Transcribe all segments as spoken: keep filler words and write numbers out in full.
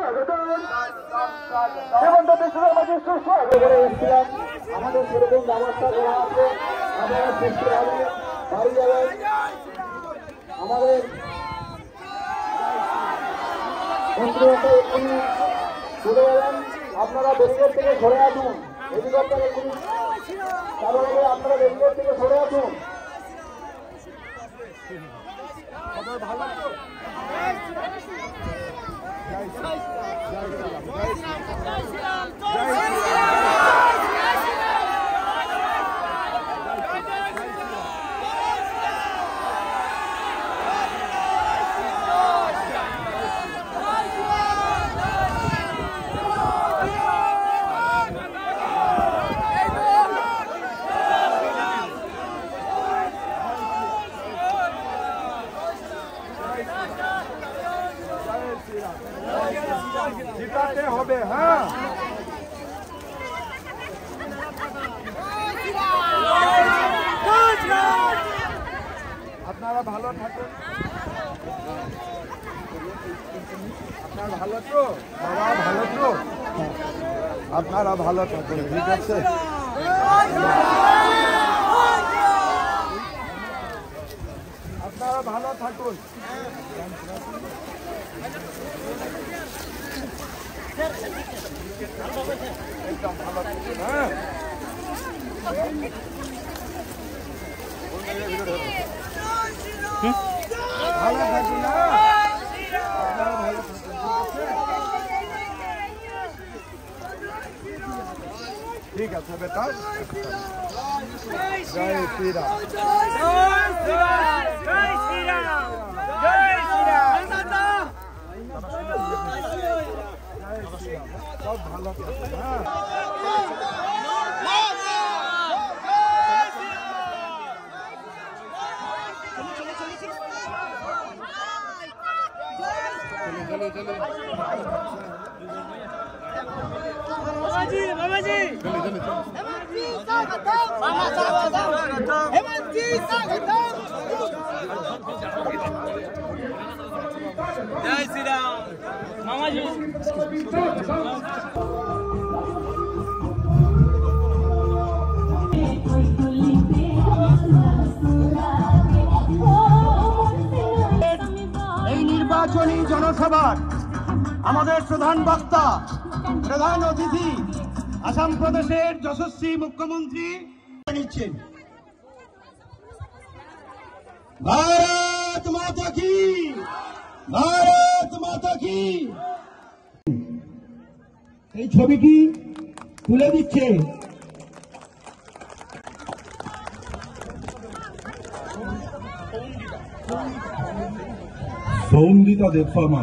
জীবন্ত বিশ্বের মাঝে সুস্বাগত করে এসেছিলাম। আমাদের সেরকম ব্যবস্থা করা আছে, আপনারা সুস্থ হবে বাড়ি যাবেন। আমাদের মন্ত্রীমশাই এক্ষুনি চলে যাবেন, আপনারা ব্যারিকেড থেকে সরে আসুন। হেলিকপ্টার এক্ষুনি চালু হবে, আপনারা ব্যারিকেড থেকে সরে আসুন। জিতাতে হবে। হ্যাঁ, আপনারা ভালো থাকুন, আপনারা ভালো তো, বাবা ভালো তো, আপনারা ভালো থাকুন। ঠিক আছে, আপনারা ভালো থাকুন। একদম ভালো থাকুন। হ্যাঁ, ভালো থাকুন। আপনারা ভালো থাকুন। ঠিক আছে বেটা। জয় শ্রীরাম। জয় শ্রীরাম। জয় শ্রীরাম। জয় শ্রীরাম। সব ভালো থাকুন। হ্যাঁ, बाबाजी बाबाजी मामा स्वागतम हेमंत जी स्वागतम। जय श्री राम मामा जी। এই নির্বাচনী জনসভার আমাদের প্রধান বক্তা, প্রধান অতিথি আসাম প্রদেশের যশস্বী মুখ্যমন্ত্রী নিচ্ছেন। ভারত মাতা কি, ভারত মাতা কি। এই ছবিটি তুলে দিচ্ছে সৌন্দিতা দেবশর্মা।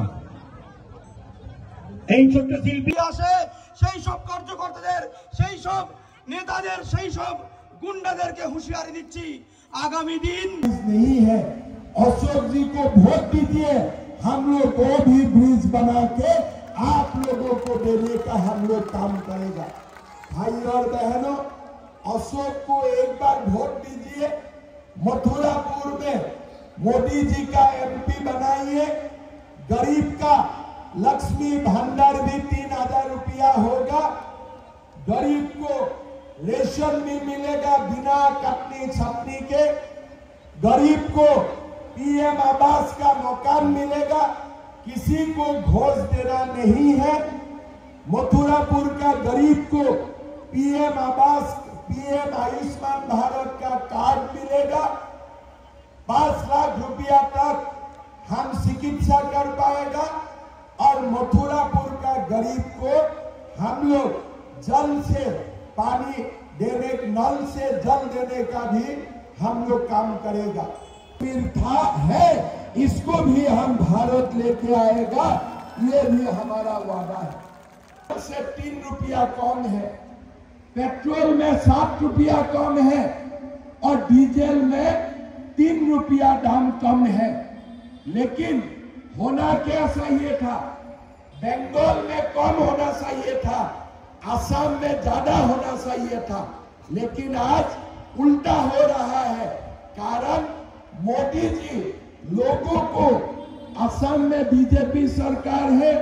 এই ছোট্ট শিল্পী আসে সেই সব কার্যকর্তাদের, সেই সব নেতাদের, সেই সব গুন্ডাদেরকে হুঁশিয়ারি দিচ্ছি, आगामी दिन नहीं है। अशोक जी को वोट दीजिए, हम लोग को भी ब्रिज बना के आप लोगों को देने का हम लोग काम करेगा। भाई और बहनों, अशोक को एक बार वोट दीजिए। मथुरापुर में मोदी जी का एमपी बनाइए। गरीब का लक्ष्मी भंडार भी तीन हजार रुपया होगा। गरीब को रेशन भी मिलेगा बिना कटनी छटनी के। गरीब को पीएम आवास का मकान मिलेगा। किसी को घोष देना नहीं है। मथुरापुर का गरीब को पीएम आवास, पीएम आयुष्मान भारत का कार्ड मिलेगा। पांच लाख रुपया तक हम चिकित्सा कर पाएगा। और मथुरापुर का गरीब को हम लोग जल से पानी देने, नल से जल देने का भी हम लोग काम करेगा। था है, इसको भी हम भारत लेके आएगा, ये भी हमारा वादा है। से तीन रुपया कम है, पेट्रोल में सात रुपया कम है और डीजल में तीन रुपया दाम कम है। लेकिन होना क्या चाहिए था? बंगाल में कम होना चाहिए था, असम में ज्यादा होना चाहिए था। लेकिन आज उल्टा हो रहा है। कारण मोदी जी लोगों को, असम में बीजेपी सरकार है,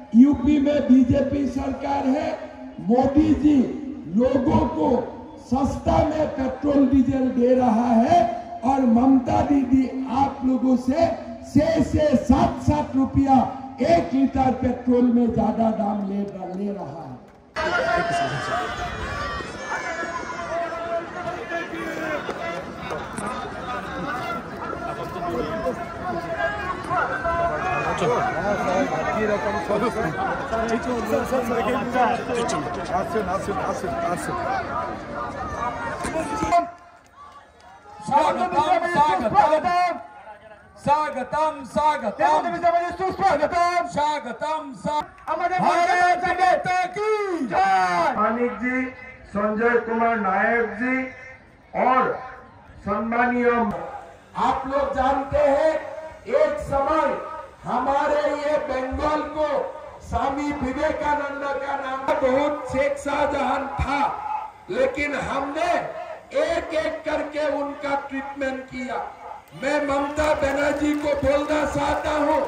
यूपी में बीजेपी सरकार है, मोदी जी लोगों को सस्ता में पेट्रोल डीजल दे रहा है और ममता दीदी आप लोगों से छह से सात सात रुपया एक लीटर पेट्रोल में ज्यादा दाम ले ले रहा है। स्वागतम स्वागतम सुस्वागतम स्वागतम मानिक जी, संजय कुमार नायक जी और सम्मानीय आप लोग जानते हैं एक समय हमारे ये बंगाल को स्वामी विवेकानंद का नाम बहुत शेख शाहजहां था, लेकिन हमने एक एक करके उनका ट्रीटमेंट किया। मैं ममता बनर्जी को बोलना चाहता हूं,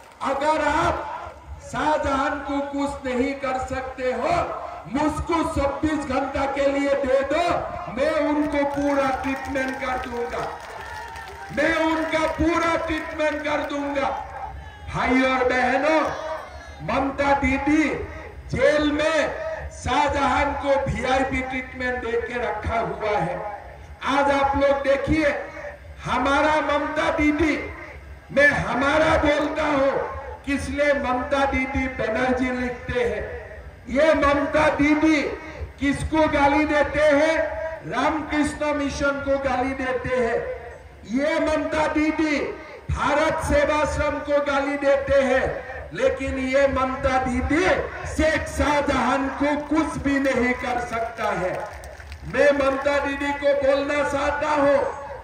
अगर आप शाहजहां को कुछ नहीं कर सकते हो, मुझको छब्बीस घंटा के लिए दे दो, मैं उनको पूरा ट्रीटमेंट कर दूंगा, मैं उनका पूरा ट्रीटमेंट कर दूंगा। भाई और बहनों, ममता दीदी जेल में शाहजहां को वीआईपी ट्रीटमेंट देके रखा हुआ है। आज आप लोग देखिए, हमारा ममता दीदी, मैं हमारा बोलता हूं, किसलिए ममता दीदी बनर्जी लिखते हैं। ये ममता दीदी किसको गाली देते हैं? रामकृष्ण मिशन को गाली देते हैं। ये ममता दीदी भारत सेवाश्रम को गाली देते हैं, लेकिन ये ममता दीदी शेख शाहजहां को कुछ भी नहीं कर सकता है। मैं ममता दीदी को बोलना चाहता हूं,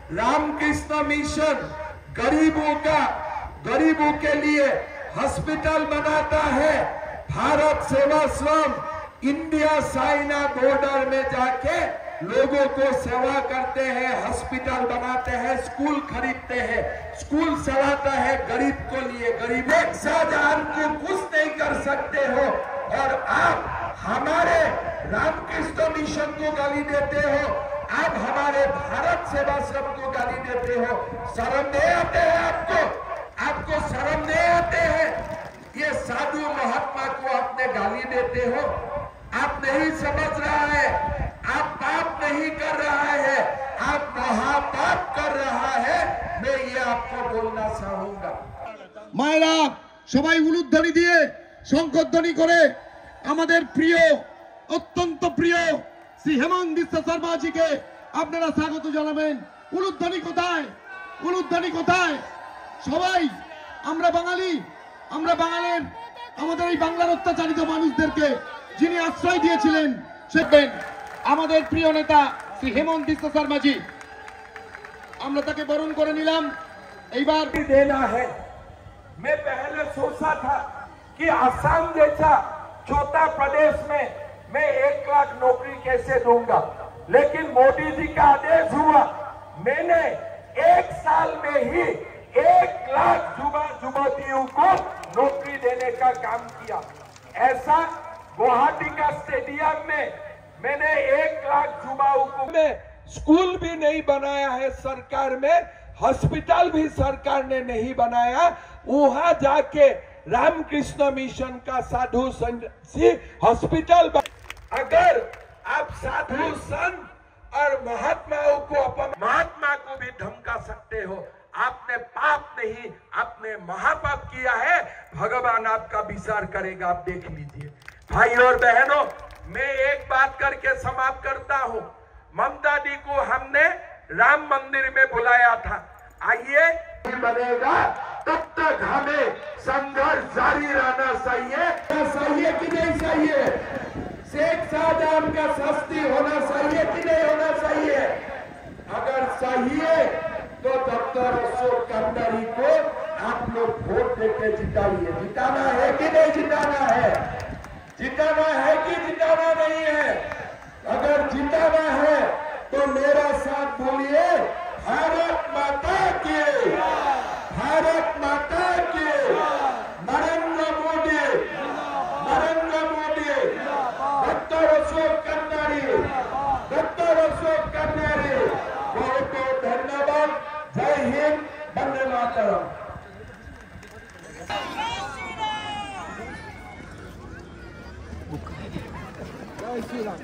रामकृष्ण मिशन गरीबों का गरीबों के लिए हॉस्पिटल बनाता है। Bharat Sevashram India China border में जाके लोगों को सेवा करते हैं, हॉस्पिटल बनाते हैं, स्कूल खरीदते हैं, स्कूल चलाता है गरीब को लिए। गरीब एक शाहजहां को कुछ नहीं कर सकते हो और आप हमारे रामकृष्ण मिशन को गाली देते हो, आप हमारे भारत सेवाश्रम को गाली देते हो। शर्म नहीं आते हैं आपको? आपको शर्म नहीं आते हैं? ये साधु महात्मा को आपने गाली देते हो। आप नहीं समझ रहा है, आप पाप नहीं कर रहा है, आप महापाप कर रहा है। मैं ये आपको बोलना चाहूंगा। মায়েরা সবাই উলুধ্বনি দিয়ে শঙ্খধ্বনি করে আমাদের প্রিয়, অত্যন্ত প্রিয় শ্রী হেমন্ত বিশ্ব শর্মাজিকে আপনারা স্বাগত জানাবেন। উলুধ্বনি কোথায়? উলুধ্বনি কোথায়? সবাই আমরা বাঙালি, আমরা বাঙালির আমাদের এই বাংলার অত্যাচারিত মানুষদেরকে যিনি আশ্রয় দিয়েছিলেন, সেদিন আমাদের প্রিয় নেতা শ্রী হেমন্ত বিশ্ব শর্মাজি, আমরা তাকে বরণ করে নিলাম। এইবার देना है। मैं पहले सोचा था कि असम जैसा छोटा प्रदेश में मैं एक लाख नौकरी कैसे दूंगा, लेकिन मोदी जी का आदेश हुआ, मैंने एक साल में ही एक लाख युवा युवतियों को नौकरी देने का काम किया। ऐसा गुवाहाटी का स्टेडियम में मैंने एक लाख युवाओं को में स्कूल भी नहीं बनाया है सरकार में, हॉस्पिटल भी सरकार ने नहीं बनाया। वहां जाके रामकृष्ण मिशन का साधु संत हॉस्पिटल, अगर आप साधु संत और महात्माओं को अपन महात्मा को भी धमका सकते हो, आपने पाप नहीं, आपने महापाप किया है। भगवान आपका विचार करेगा, आप देख लीजिए। भाई और बहनों, मैं एक बात करके समाप्त करता हूं। ममता दी को हमने राम मंदिर में बुलाया था, आइए बनेगा, तब तक हमें संघर्ष जारी रहना चाहिए। चाहिए कि नहीं चाहिए? शेख शाहजहां का शास्ति होना चाहिए कि नहीं होना चाहिए? अगर चाहिए तो डॉक्टर अशोक कंडरी को आप लोग वोट देके जिताइए। जिताना है कि नहीं जिताना है? जिताना है कि जिताना नहीं है? अगर जिताना है तो मेरा साथ बोलिए, भारत माता की, भारत माता की, नरेंद्र मोदी জয় শ্রীরাম।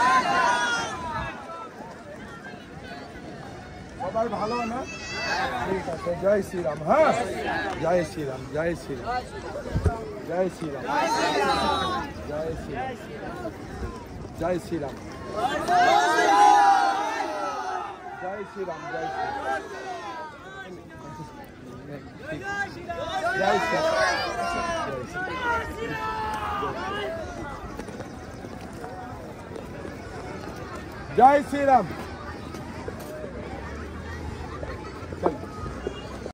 সবাই ভালো না? ঠিক আছে, জয় শ্রীরাম। হ্যাঁ, জয় শ্রীরাম, জয় শ্রীরাম, জয় শ্রীরাম, জয় শ্রীরাম, জয় শ্রীরাম, জয় শ্রীরাম, জয় শ্রীরাম, জয় শ্রীরাম, জয় শ্রীরাম।